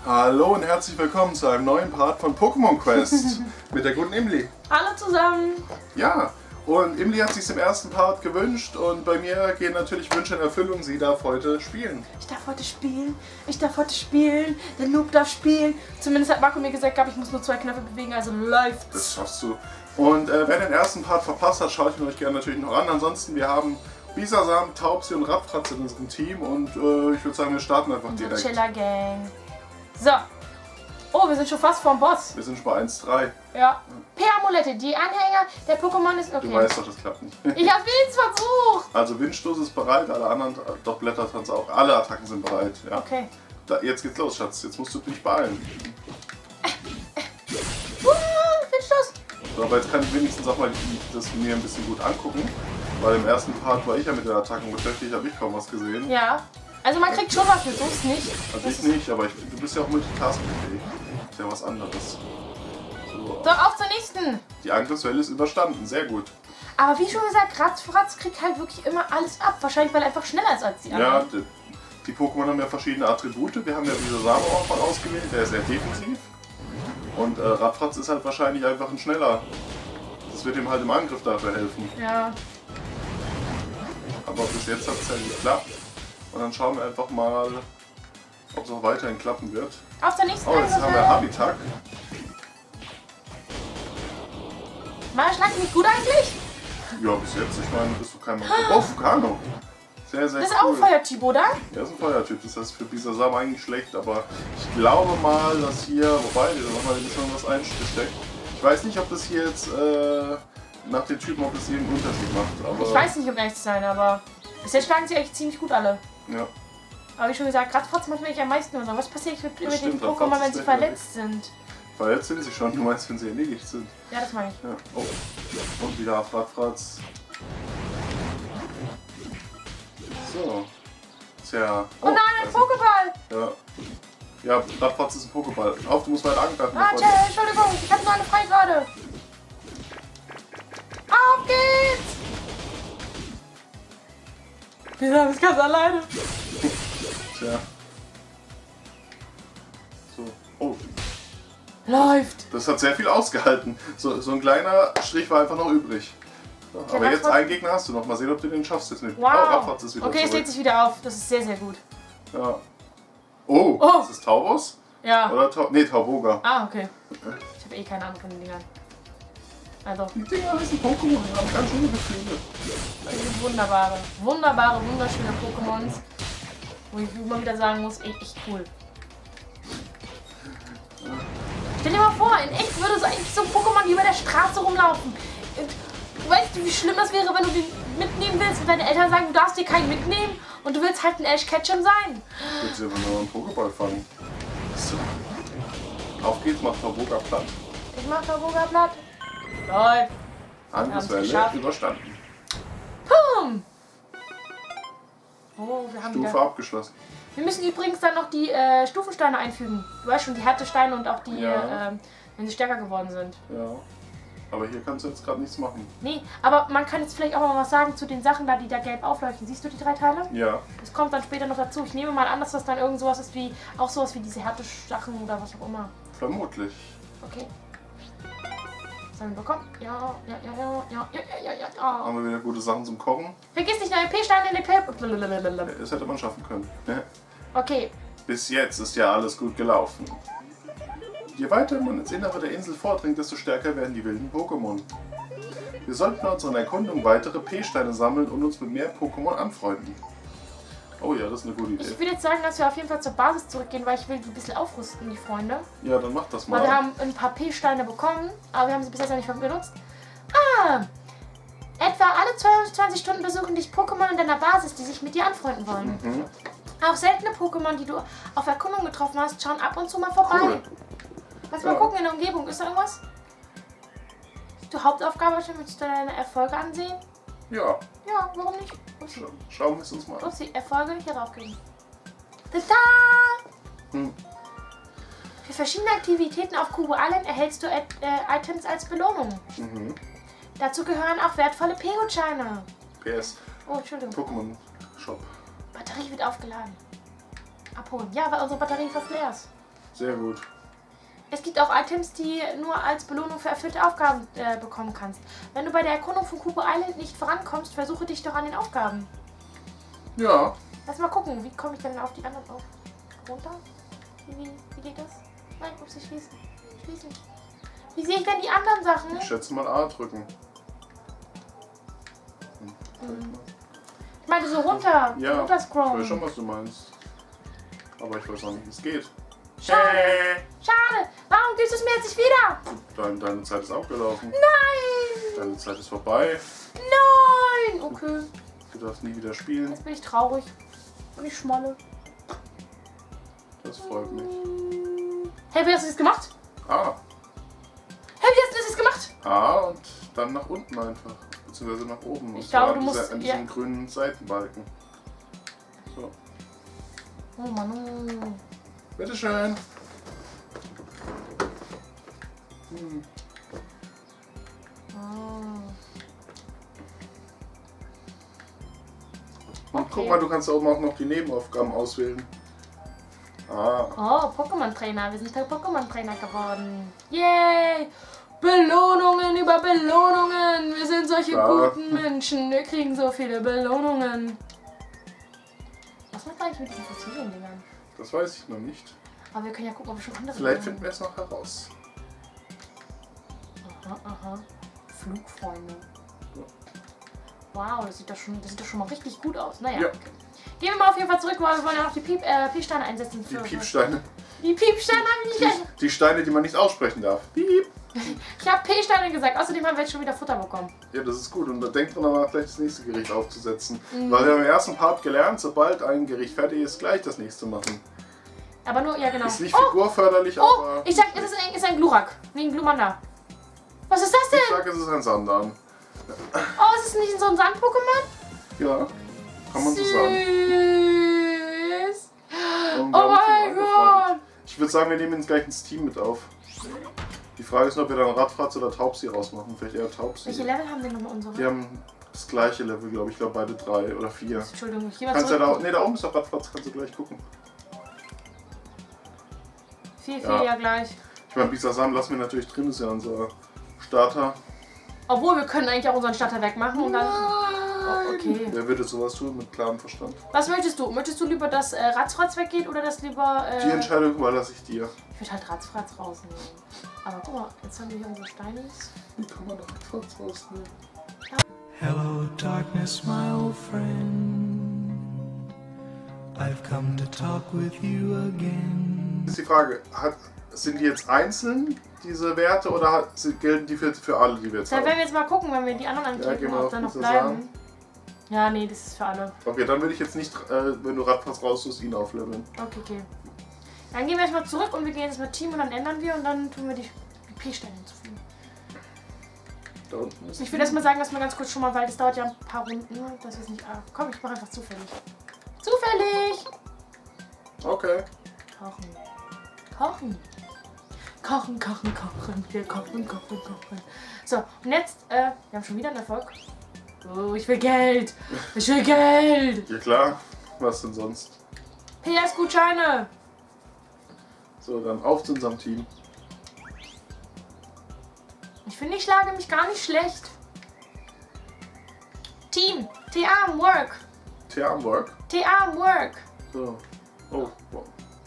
Hallo und herzlich willkommen zu einem neuen Part von Pokémon Quest mit der guten Imli. Hallo zusammen! Ja, und Imli hat sich im ersten Part gewünscht und bei mir gehen natürlich Wünsche in Erfüllung. Sie darf heute spielen. Ich darf heute spielen, der Noob darf spielen. Zumindest hat Marco mir gesagt, ich muss nur 2 Knöpfe bewegen, also läuft's. Das schaffst du. Und wer den ersten Part verpasst hat, schaut ihn euch gerne natürlich noch an. Ansonsten, wir haben Bisasam, Taubsi und Radfratz in unserem Team und ich würde sagen, wir starten einfach direkt. Chiller Gang. So. Oh, wir sind schon fast vorm Boss. Wir sind schon bei 1-3. Ja. P-Amulette, die Anhänger der Pokémon ist okay. Du weißt doch, das klappt nicht. Ich hab's wenigstens versucht. Also Windstoß ist bereit, alle anderen, doch Blättertanz auch. Alle Attacken sind bereit. Ja. Okay. Jetzt geht's los, Schatz. Jetzt musst du dich beeilen. Windstoß. So, aber jetzt kann ich wenigstens auch mal das mir ein bisschen gut angucken. Weil im ersten Part war ich ja mit den Attacken beschäftigt, habe ich kaum was gesehen. Ja. Also man kriegt schon was mit, so ist nicht. Also ich nicht, aber du bist ja auch multitaskingfähig. Ist ja was anderes. So, auf zur nächsten. Die Angriffswelle ist überstanden, sehr gut. Aber wie schon gesagt, Radfratz kriegt halt wirklich immer alles ab. Wahrscheinlich, weil er einfach schneller ist als die anderen. Ja, die Pokémon haben ja verschiedene Attribute. Wir haben ja Bisasam auch mal ausgewählt, der ist sehr defensiv. Und Radfratz ist halt wahrscheinlich einfach ein schneller. Das wird ihm halt im Angriff dafür helfen. Ja. Aber bis jetzt hat es ja geklappt. Und dann schauen wir einfach mal, ob es auch weiterhin klappen wird. Auf der nächsten Oh, jetzt haben wir Habitak. War der Schlag nicht gut eigentlich? Ja, bis jetzt. Ich meine, bist du kein Mann. Oh, Fukano. Sehr, sehr Das ist cool. auch ein Feuertyp, oder? Ja, ist ein Feuertyp. Das heißt für Bisasam eigentlich schlecht, aber ich glaube mal, dass hier, wobei, da haben wir schon was eingesteckt. Ich weiß nicht, ob das hier jetzt nach den Typen, ob das hier einen Unterschied macht. Aber Ich weiß nicht, um ehrlich zu sein, aber bis jetzt schlagen sie eigentlich ziemlich gut alle. ja. Aber wie schon gesagt, Radfratz macht mich am meisten oder was passiert mit den stimmt, Pokémon, Radfratz wenn ist sie der verletzt sind? Verletzt sind sie schon, du meinst, wenn sie erledigt sind. Ja, das meine ich. Ja. Oh. Und wieder auf Radfratz. So. Tja. Oh nein, ein Pokéball! Ja. Ja, Radfratz ist ein Pokéball. Auf, du musst weiter angreifen. Ah, tja, Entschuldigung, ich habe nur eine frei gerade. Auf geht's! Wir haben es ganz alleine. Tja. So. Oh. Läuft. Das hat sehr viel ausgehalten. So ein kleiner Strich war einfach noch übrig. So, aber jetzt einen Gegner hast du noch. Mal sehen, ob du den schaffst jetzt mit. Wow. Oh, Radfratz ist wieder Okay, es zurück. lädt sich wieder auf. Das ist sehr, sehr gut. Ja. Oh, Oh. ist das Taubos? Ja. Oder nee, Tauboga. Ah, okay. Ich habe eh keine Ahnung von den Dingern. Also, Die Dinger heißen Pokémon, die haben ganz schöne Gefühle. das sind wunderbare, wunderschöne Pokémons. Wo ich immer wieder sagen muss, echt cool. Stell dir mal vor, in echt würde so eigentlich so ein Pokémon wie über der Straße rumlaufen. Und weißt du, wie schlimm das wäre, wenn du den mitnehmen willst und deine Eltern sagen, du darfst dir keinen mitnehmen und du willst halt ein Ash Ketchum sein. Ich würde sie einfach nur einen Pokéball fangen. So. Auf geht's, macht Tauboga platt. Ich mach Tauboga platt. Läuft. Angriffswelle geschafft. überstanden. Pum! Oh, wir haben Stufe wieder. abgeschlossen. Wir müssen übrigens dann noch die Stufensteine einfügen. Du weißt schon, die Härtesteine und auch die, Ja. wenn sie stärker geworden sind. Ja. Aber hier kannst du jetzt gerade nichts machen. Nee, aber man kann jetzt vielleicht auch mal was sagen zu den Sachen da, die da gelb aufleuchten. Siehst du die 3 Teile? Ja. Das kommt dann später noch dazu. Ich nehme mal an, dass das dann irgend sowas ist wie, auch sowas wie diese Härtesachen oder was auch immer. Vermutlich. Okay. Was haben wir bekommen? Ja. Haben wir wieder gute Sachen zum Kochen. Vergiss nicht, neue P-Steine in die P. Das hätte man schaffen können. Ja. Okay. Bis jetzt ist ja alles gut gelaufen. Je weiter man ins Innere der Insel vordringt, desto stärker werden die wilden Pokémon. Wir sollten bei unserer Erkundung weitere P-Steine sammeln und uns mit mehr Pokémon anfreunden. Oh ja, das ist eine gute Idee. Ich würde jetzt sagen, dass wir auf jeden Fall zur Basis zurückgehen, weil ich will die ein bisschen aufrüsten, die Freunde. Ja, dann mach das mal. Weil wir haben ein paar P-Steine bekommen, aber wir haben sie bis jetzt noch nicht benutzt. Etwa alle 22 Stunden besuchen dich Pokémon in deiner Basis, die sich mit dir anfreunden wollen. Mhm. Auch seltene Pokémon, die du auf Erkundung getroffen hast, schauen ab und zu mal vorbei. Cool. Lass mal gucken in der Umgebung. Ist da irgendwas? Die Hauptaufgabe, möchtest du deine Erfolge ansehen? Ja, Ja, warum nicht? Upsi. schauen wir es uns mal an. Upsi, Erfolge hier raufgehen. Tada! Hm. Für verschiedene Aktivitäten auf Kubo Island erhältst du Items als Belohnung. Mhm. Dazu gehören auch wertvolle P-Gutscheine. PS. Oh, Entschuldigung. Pokémon Shop. Batterie wird aufgeladen. Abholen. Ja, weil unsere Batterie fast leer ist. Sehr gut. Es gibt auch Items, die nur als Belohnung für erfüllte Aufgaben bekommen kannst. Wenn du bei der Erkundung von Kupo Island nicht vorankommst, versuche dich doch an den Aufgaben. Ja. Lass mal gucken, wie komme ich denn auf die anderen auf? Runter? Wie geht das? Nein, muss ich schließen. Schließen. Wie sehe ich denn die anderen Sachen? Ich schätze mal A drücken. Ich meine so runter. Ja, runter ich scrollen. weiß schon, was du meinst. Aber ich weiß auch nicht, wie es geht. Schade. Schade. Warum gibst du es mir jetzt nicht wieder? Deine Zeit ist abgelaufen. Nein. Deine Zeit ist vorbei. Nein. Okay. Du darfst nie wieder spielen. Jetzt bin ich traurig. Und ich schmolle. Das freut mich. Hey, wie hast du das gemacht? A. Hey, wie hast du das gemacht? A und dann nach unten einfach. Beziehungsweise nach oben. Ich glaube, du an musst... an diesem grünen Seitenbalken. So. Oh Mann. Bitteschön. Und guck mal, du kannst da oben auch noch die Nebenaufgaben auswählen. Ah. Oh, Pokémon-Trainer. Wir sind der Pokémon-Trainer geworden. Yay! Belohnungen über Belohnungen. Wir sind solche guten Menschen. Wir kriegen so viele Belohnungen. Was macht eigentlich mit diesen Fossilien-Dingern? Das weiß ich noch nicht. Aber wir können ja gucken, ob wir schon andere Vielleicht finden. finden wir es noch heraus. Aha, aha. Flugfreunde. Wow, das sieht doch schon mal richtig gut aus. Naja. Ja. Okay. Gehen wir mal auf jeden Fall zurück, weil wir wollen ja noch die Piepsteine einsetzen. Die Piepsteine. Die Piepsteine haben wir nicht. Die Steine, die man nicht aussprechen darf. Piep. Ich habe P-Steine gesagt. Außerdem haben wir jetzt schon wieder Futter bekommen. Ja, das ist gut. Und da denkt man aber gleich das nächste Gericht aufzusetzen. Weil wir haben im ersten Part gelernt, sobald ein Gericht fertig ist, gleich das nächste machen. Aber nur, ja genau. Ist nicht figurförderlich, aber... Ich sag, es ist ein Glurak. Nee, ein Glumanda. Was ist das denn? Ich sag, es ist ein Sandan. Oh, ist es nicht so ein Sand-Pokémon? Ja, kann man so sagen. Süß. Oh Unglaublich mein Gott. Ich würde sagen, wir nehmen jetzt gleich ins Team mit auf. Die Frage ist nur, ob wir dann Radfratz oder Taubsi rausmachen. Vielleicht eher Taubsi. Welche Level haben denn nochmal unsere? Die haben das gleiche Level, glaube ich. Ich glaube beide 3 oder 4. Entschuldigung, ich gehe mal Kannst ja zurück. da oben ist doch Radfratz, kannst du gleich gucken. 4, Ja. ja gleich. Ich meine, Bisasam lassen wir natürlich drin, ist ja unser Starter. Obwohl, wir können eigentlich auch unseren Starter wegmachen und dann... Oh, okay. Wer würde sowas tun mit klarem Verstand? Was möchtest du? Möchtest du lieber, dass Ratzfratz weggeht oder das lieber... Die Entscheidung überlasse ich dir. Ich würde halt Ratzfratz rausnehmen. Aber guck mal, jetzt haben wir hier unsere Steinis. Wie kann man Radfratz rausnehmen? Hello, darkness, my old friend. I've come to talk with you again. Ist die Frage, sind die jetzt einzeln, diese Werte, oder gelten die für alle, die wir jetzt Dann haben? werden wir jetzt mal gucken, wenn wir die anderen anklicken, gehen wir ob auf da noch Bisasam. bleiben. Ja, nee, das ist für alle. Okay, dann würde ich jetzt nicht, wenn du Radfratz raussuchst, ihn aufleveln. Okay, okay. Dann gehen wir erstmal zurück und wir gehen jetzt mit Team und dann ändern wir und dann tun wir die P-Steine hinzufügen. Da unten ist Ich will erstmal sagen, dass wir ganz kurz schon mal, weil das dauert ja ein paar Runden, dass wir es nicht... Ah, komm, ich mache einfach zufällig. Zufällig! Okay. Kochen. Kochen. Kochen, kochen, kochen. Wir kochen, kochen, kochen. So, und jetzt, wir haben schon wieder einen Erfolg. Oh, ich will Geld. Ich will Geld. Ja klar, was denn sonst? PS-Gutscheine. So, dann auf zu unserem Team. Ich finde, ich schlage mich gar nicht schlecht. Team. TA am Work. Teamwork. TA am Work. So. Oh, wow.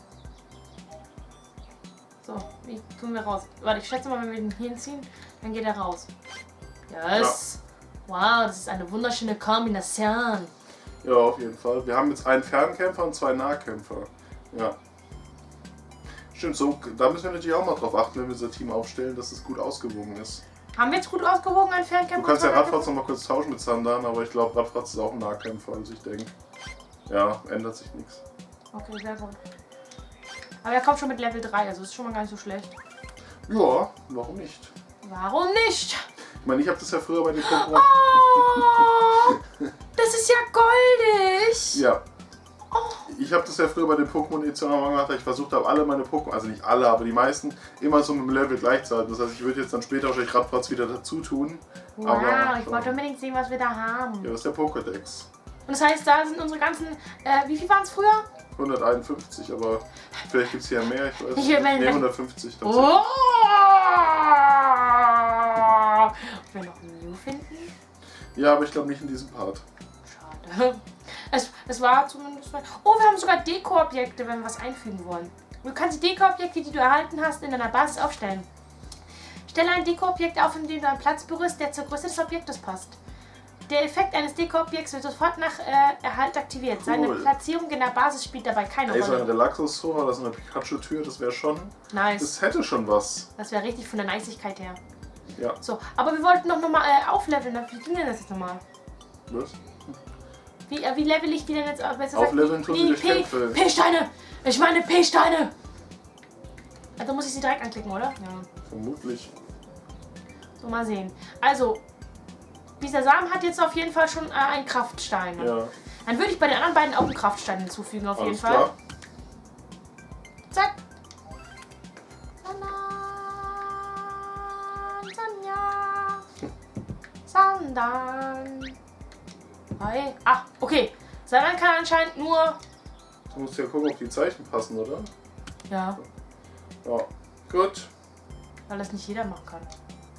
So, wie tun wir raus? Warte, ich schätze mal, wenn wir den hier hinziehen, dann geht er raus. Yes. Wow, das ist eine wunderschöne Kombination. Ja, auf jeden Fall. Wir haben jetzt einen Fernkämpfer und 2 Nahkämpfer. Ja. Stimmt, so, da müssen wir natürlich auch mal drauf achten, wenn wir unser Team aufstellen, dass es gut ausgewogen ist. Haben wir jetzt gut ausgewogen, ein Fernkämpfer? Du kannst ja und Radfratz noch mal kurz tauschen mit Sandan, aber ich glaube, Radfratz ist auch ein Nahkämpfer, also ich denke. Ja, ändert sich nichts. Okay, sehr gut. Aber er kommt schon mit Level 3, also ist schon mal gar nicht so schlecht. Ja, warum nicht? Warum nicht? Ich meine, ich habe das ja früher bei den Pokémon... Oh, das ist ja goldig. Ja. Ich habe das ja früher bei den Pokémon-Editionen gemacht, dass ich versucht habe, alle meine Pokémon, also nicht alle, aber die meisten, immer so mit dem Level gleich zu halten. Das heißt, ich würde jetzt dann später wahrscheinlich Radfratz wieder dazu tun. Wow, aber, ich wollte unbedingt sehen, was wir da haben. Ja, das ist der Pokédex. Und das heißt, da sind unsere ganzen, wie viel waren es früher? 151, aber vielleicht gibt es hier mehr, ich weiß Ich nicht. will Nee, 150 tatsächlich. Oh! Wir noch einen Mew finden? Ja, aber ich glaube nicht in diesem Part. Schade. Es war zumindest... Oh, wir haben sogar Deko-Objekte, wenn wir was einfügen wollen. Du kannst die Deko-Objekte, die du erhalten hast, in deiner Basis aufstellen. Stelle ein Deko-Objekt auf, in dem du einen Platz berührst, der zur Größe des Objektes passt. Der Effekt eines Deko-Objekts wird sofort nach Erhalt aktiviert. Seine Cool. Platzierung in der Basis spielt dabei keine Ey, so ein Rolle. Relaxo-Sofa, das ist eine Pikachu-Tür, das wäre schon... Nice. Das hätte schon was. Das wäre richtig von der Nicigkeit her. Ja. So, aber wir wollten doch nochmal aufleveln. Wie ging denn das jetzt nochmal? Was? Wie level ich die denn jetzt auf? Aufleveln tun sie durch Kämpfe. P-Steine! Ich meine P-Steine! Also muss ich sie direkt anklicken, oder? Ja. Vermutlich. So, mal sehen. Also, dieser Samen hat jetzt auf jeden Fall schon einen Kraftstein. Ja. Dann würde ich bei den anderen beiden auch einen Kraftstein hinzufügen, auf jeden Alles Fall. klar. Zack. Sandan. Hi. Ah, okay. Sandan kann anscheinend nur... Du musst ja gucken, ob die Zeichen passen, oder? Ja, Ja. Gut. weil das nicht jeder machen kann.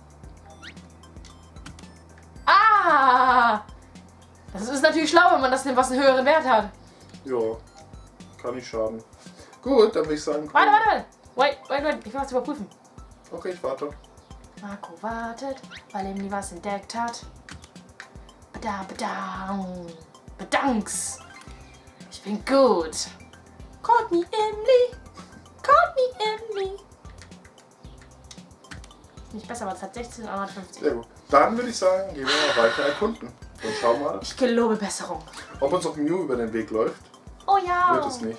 Ah! Das ist natürlich schlau, wenn man das nimmt, was einen höheren Wert hat. Ja. Kann nicht schaden. Gut, dann würde ich sagen... Warte. Wait. Ich will was überprüfen. Okay, ich warte. Marco wartet, weil er nie was entdeckt hat. Bedanks. Ich bin gut. Courtney Emily. Nicht besser, aber es hat 16,50. Sehr gut. Dann würde ich sagen, gehen wir mal weiter erkunden. Und schauen mal, Ich gelobe Besserung. ob uns auch Mew über den Weg läuft. Oh ja. Wird es nicht.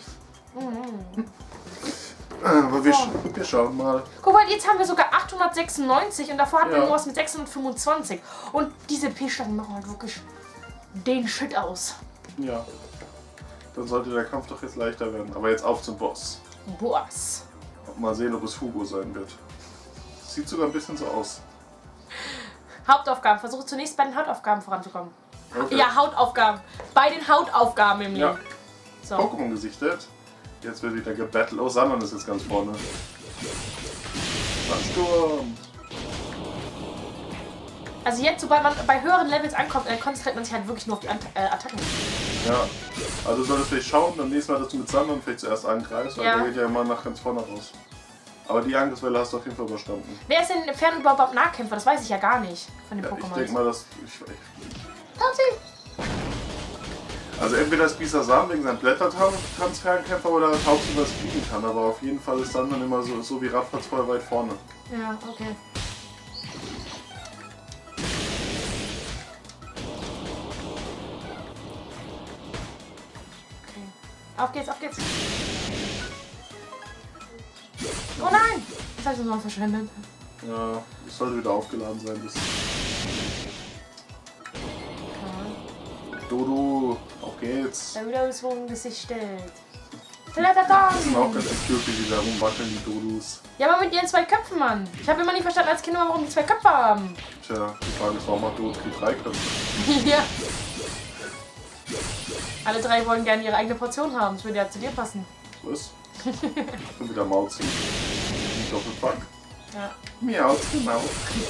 Aber wir schauen mal. Guck mal, jetzt haben wir sogar 896 und davor hatten wir Ja. nur was mit 625. Und diese P-Steine machen halt wirklich den Shit aus. Ja. Dann sollte der Kampf doch jetzt leichter werden. Aber jetzt auf zum Boss. Boas. Mal sehen, ob es Hugo sein wird. Sieht sogar ein bisschen so aus. Hauptaufgaben. Versuche zunächst bei den Hautaufgaben voranzukommen. Okay. Ja, Hautaufgaben. Bei den Hautaufgaben im Ja. Leben. So. Pokémon gesichtet. Jetzt wird wieder gebattelt. Oh, Sandern ist jetzt ganz vorne. Sturm. Also jetzt, sobald man bei höheren Levels ankommt, konzentriert man sich halt wirklich nur auf die Attacken. Ja. Also du solltest vielleicht schauen, beim nächsten Mal, dass du mit Sandern vielleicht zuerst angreifst, weil Ja. der geht ja immer nach ganz vorne raus. Aber die Angriffswelle hast du auf jeden Fall überstanden. Wer ist denn fern überhaupt Nahkämpfer? Das weiß ich ja gar nicht von den Ja, ich Pokémon. denke mal, dass... Tauzi! Also entweder ist Bisasam wegen seinem Blättertanz-Fernkämpfer oder Taubsi, was fliegen kann. Aber auf jeden Fall ist Sandern immer so wie Radfahrt voll weit vorne. Ja, okay. Auf geht's. Oh nein! Das habe ich noch verschwendet. Ja, es sollte wieder aufgeladen sein. Bis Dodo, auf geht's. Der Wiederholungswogen gesichtet. Die sind auch ganz cute, wie die da rumwackeln, die Dodos. Ja, aber mit ihren zwei Köpfen, Mann. Ich habe immer nicht verstanden als Kind, warum die zwei Köpfe haben. Tja, die Frage ist, warum hat Dodo 3 Köpfe? Ja. Alle drei wollen gerne ihre eigene Portion haben. Das würde ja zu dir passen. Was? Und wieder Mauzi. Doppelpack. Ja. Miauz, genau.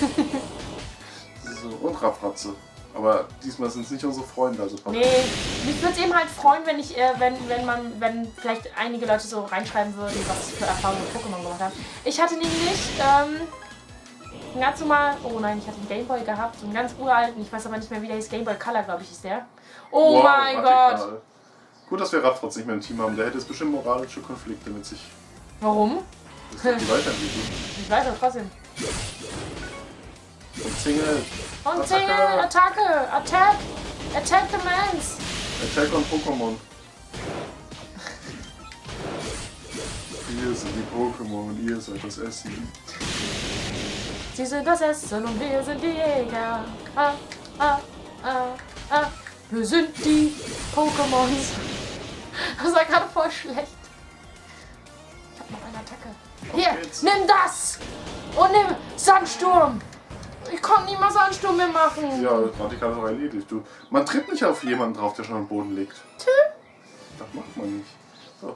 So, und Raffratze. Aber diesmal sind es nicht unsere Freunde, also Papa. Nee, mich würde es eben halt freuen, wenn ich, wenn vielleicht einige Leute so reinschreiben würden, was für Erfahrungen mit Pokémon gemacht haben. Ich hatte nämlich, ein ganz normal, oh nein, ich hatte einen Gameboy gehabt, so einen ganz uralten, ich weiß aber nicht mehr, wie der hieß, Gameboy Color, glaube ich, ist der. Oh Wow, mein radikal. Gott! Gut, dass wir Radfratz nicht mehr im Team haben. Der hätte jetzt bestimmt moralische Konflikte mit sich. Warum? Das ist doch die Weiterentwicklung. Ich weiß aber trotzdem. Und Single. Und Single, Attacke, Attack the Mans. Attack on Pokémon. Wir sind die Pokémon und ihr seid das Essen. Sie sind das Essen und wir sind die Jäger. Wir sind die Pokémons. Das war gerade voll schlecht. Ich hab noch eine Attacke. Hier, geht's. nimm das! Und nimm Sandsturm! Ich konnte nie mal Sandsturm mehr machen. Ja, radikal ist auch erledigt. Man tritt nicht auf jemanden drauf, der schon am Boden liegt. Das macht man nicht. So,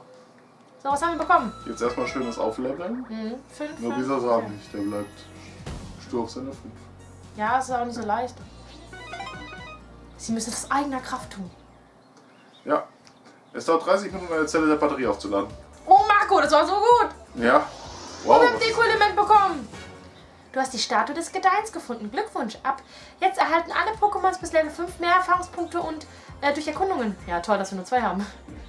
So, was haben wir bekommen? Jetzt erstmal schönes Aufleveln. 5. Nur dieser Samen nicht, der bleibt stur auf seiner 5. Ja, ist auch nicht so leicht. Sie müssen das aus eigener Kraft tun. Ja. Es dauert 30 Minuten, eine Zelle der Batterie aufzuladen. Oh Marco, das war so gut. Ja. Oh, Wow. wir haben Deko-Element bekommen. Du hast die Statue des Gedeihens gefunden. Glückwunsch. Ab jetzt erhalten alle Pokémons bis Level 5 mehr Erfahrungspunkte und durch Erkundungen. Ja, toll, dass wir nur 2 haben.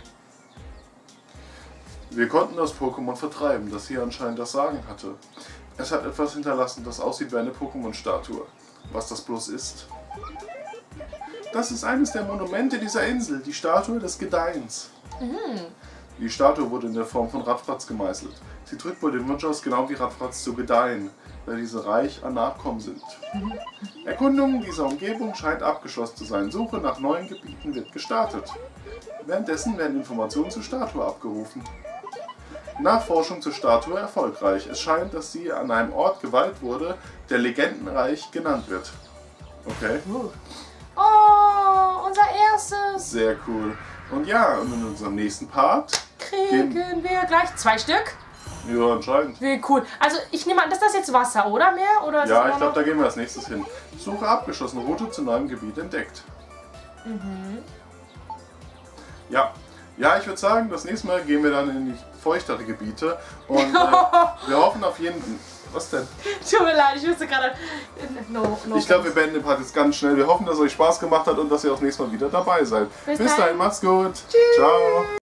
Wir konnten das Pokémon vertreiben, das hier anscheinend das Sagen hatte. Es hat etwas hinterlassen, das aussieht wie eine Pokémon-Statue. Was das bloß ist? Das ist eines der Monumente dieser Insel, die Statue des Gedeihens. Die Statue wurde in der Form von Radfratz gemeißelt. Sie drückt wohl den Wunsch aus, genau wie Radfratz zu gedeihen, da diese reich an Nachkommen sind. Erkundung dieser Umgebung scheint abgeschlossen zu sein. Suche nach neuen Gebieten wird gestartet. Währenddessen werden Informationen zur Statue abgerufen. Nachforschung zur Statue erfolgreich. Es scheint, dass sie an einem Ort geweiht wurde, der Legendenreich genannt wird. Okay. Oh, unser erstes. Sehr cool. Und ja, und in unserem nächsten Part Kriegen wir gleich 2 Stück. Ja, anscheinend. Wie cool. Also ich nehme an, das ist jetzt Wasser, oder mehr? Oder ist Ja, das ich immer glaube, noch- da gehen wir als nächstes hin. Suche abgeschlossen, Route zu neuem Gebiet entdeckt. Ja. Ja, ich würde sagen, das nächste Mal gehen wir dann in die feuchtere Gebiete. Und wir hoffen auf jeden... Was denn? Tut mir leid, ich wusste gerade... No. Ich glaube, wir beenden den Part jetzt ganz schnell. Wir hoffen, dass es euch Spaß gemacht hat und dass ihr auch nächstes Mal wieder dabei seid. Bis dahin, macht's gut. Tschüss. Ciao.